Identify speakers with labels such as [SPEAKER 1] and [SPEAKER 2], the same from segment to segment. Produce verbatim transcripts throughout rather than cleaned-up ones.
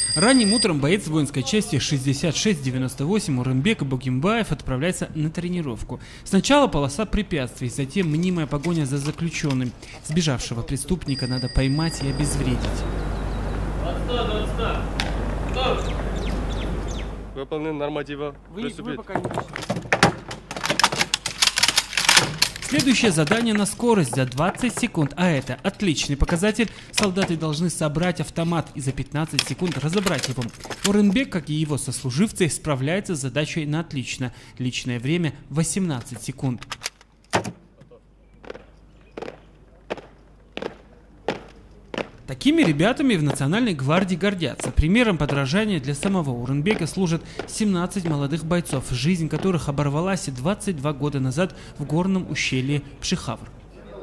[SPEAKER 1] Ранним утром боец воинской части шестьдесят шесть девяносто восемь Орынбек Богимбаев отправляется на тренировку. Сначала полоса препятствий, затем мнимая погоня за заключенным. Сбежавшего преступника надо поймать и обезвредить.
[SPEAKER 2] Выполнен норматива.
[SPEAKER 1] Вы, вы пока не пришли. Следующее задание на скорость за двадцать секунд, а это отличный показатель. Солдаты должны собрать автомат и за пятнадцать секунд разобрать его. Орынбек, как и его сослуживцы, справляется с задачей на отлично. Личное время восемнадцать секунд. Такими ребятами в Национальной гвардии гордятся. Примером подражания для самого Орынбека служат семнадцать молодых бойцов, жизнь которых оборвалась двадцать два года назад в горном ущелье Пшихавр.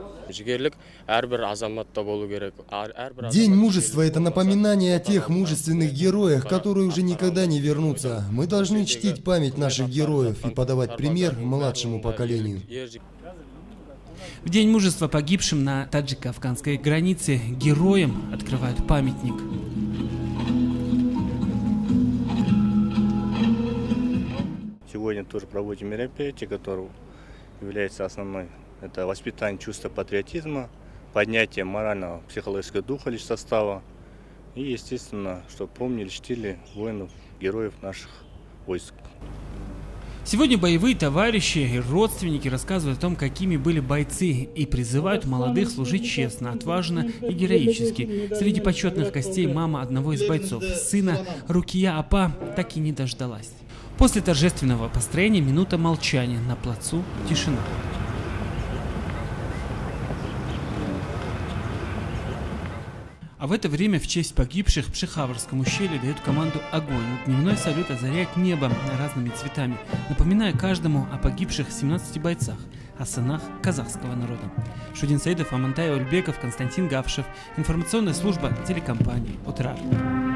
[SPEAKER 3] День мужества – это напоминание о тех мужественных героях, которые уже никогда не вернутся. Мы должны чтить память наших героев и подавать пример младшему поколению.
[SPEAKER 1] В День мужества погибшим на таджико-афганской границе героям открывают памятник.
[SPEAKER 4] Сегодня тоже проводим мероприятие, которое является основной. Это воспитание чувства патриотизма, поднятие морального, психологического духа лишь состава и, естественно, чтобы помнили, чтили воинов, героев наших войск.
[SPEAKER 1] Сегодня боевые товарищи и родственники рассказывают о том, какими были бойцы, и призывают молодых служить честно, отважно и героически. Среди почетных гостей мама одного из бойцов, сына Рукия Апа, так и не дождалась. После торжественного построения минута молчания, на плацу тишина. А в это время в честь погибших в Пшихаврском ущелье дают команду «Огонь». Дневной салют озаряет небо разными цветами, напоминая каждому о погибших семнадцати бойцах, о сынах казахского народа. Шудин Саидов, Амантай Ольбеков, Константин Гавшев. Информационная служба телекомпании «Утра».